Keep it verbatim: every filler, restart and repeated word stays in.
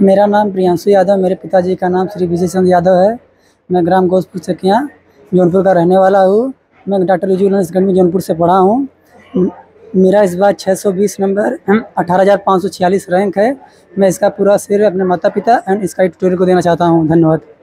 मेरा नाम प्रियांशु यादव, मेरे पिताजी का नाम श्री विजय चंद्र यादव है। मैं ग्राम घोषपुर चकिया जौनपुर का रहने वाला हूँ। मैं डॉक्टर विजूलस अकेडमी जौनपुर से पढ़ा हूँ। मेरा इस बार छः सौ बीस नंबर अठारह हज़ार पाँच सौ छियालीस रैंक है। मैं इसका पूरा श्रेय अपने माता पिता एंड इसका ट्यूटोरियल को देना चाहता हूँ। धन्यवाद।